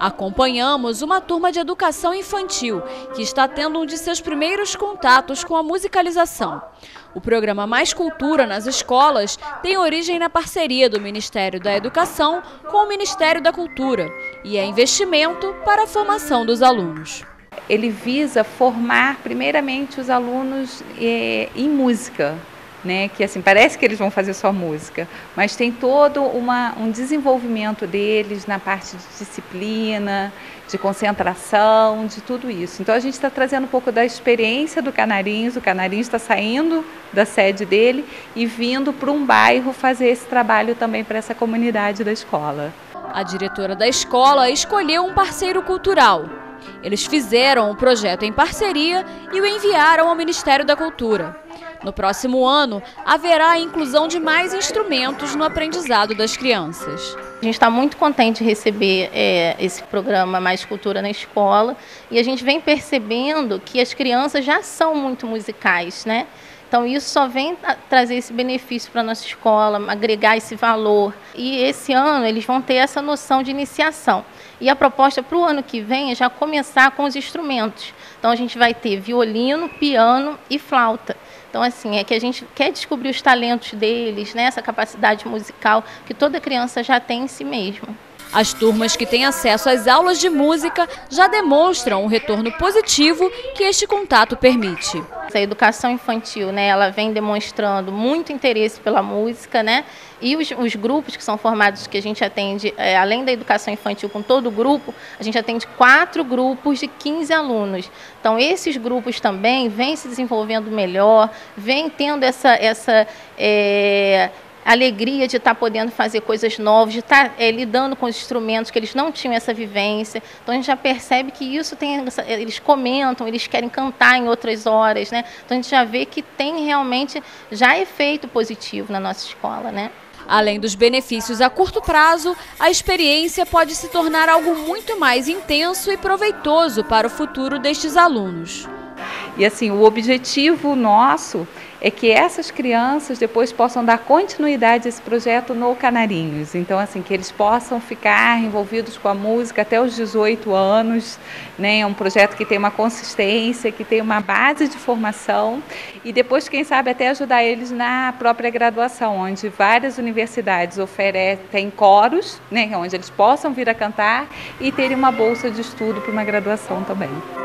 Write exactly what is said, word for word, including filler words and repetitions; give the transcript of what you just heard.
Acompanhamos uma turma de educação infantil que está tendo um de seus primeiros contatos com a musicalização. O programa Mais Cultura nas escolas tem origem na parceria do Ministério da Educação com o Ministério da Cultura e é investimento para a formação dos alunos. Ele visa formar primeiramente os alunos eh, em música. Né, que assim, parece que eles vão fazer só música, mas tem todo uma, um desenvolvimento deles na parte de disciplina, de concentração, de tudo isso. Então a gente está trazendo um pouco da experiência do Canarinhos, o Canarinhos está saindo da sede dele e vindo para um bairro fazer esse trabalho também para essa comunidade da escola. A diretora da escola escolheu um parceiro cultural. Eles fizeram o projeto em parceria e o enviaram ao Ministério da Cultura. No próximo ano, haverá a inclusão de mais instrumentos no aprendizado das crianças. A gente está muito contente de receber é, esse programa Mais Cultura na Escola e a gente vem percebendo que as crianças já são muito musicais, né? Então isso só vem trazer esse benefício para a nossa escola, agregar esse valor. E esse ano eles vão ter essa noção de iniciação. E a proposta para o ano que vem é já começar com os instrumentos. Então a gente vai ter violino, piano e flauta. Então assim, é que a gente quer descobrir os talentos deles, né? Essa capacidade musical que toda criança já tem em si mesma. As turmas que têm acesso às aulas de música já demonstram o retorno positivo que este contato permite. A educação infantil, né, ela vem demonstrando muito interesse pela música, né? E os, os grupos que são formados, que a gente atende, é, além da educação infantil com todo o grupo, a gente atende quatro grupos de quinze alunos. Então esses grupos também vêm se desenvolvendo melhor, vêm tendo essa... essa é, alegria de estar podendo fazer coisas novas, de estar é, lidando com os instrumentos que eles não tinham essa vivência. Então a gente já percebe que isso tem, eles comentam, eles querem cantar em outras horas, né? Então a gente já vê que tem realmente já efeito positivo na nossa escola, né? Além dos benefícios a curto prazo, a experiência pode se tornar algo muito mais intenso e proveitoso para o futuro destes alunos. E assim, o objetivo nosso é que essas crianças depois possam dar continuidade a esse projeto no Canarinhos. Então, assim, que eles possam ficar envolvidos com a música até os dezoito anos, né? É um projeto que tem uma consistência, que tem uma base de formação e depois, quem sabe, até ajudar eles na própria graduação, onde várias universidades oferecem coros, né? Onde eles possam vir a cantar e terem uma bolsa de estudo para uma graduação também.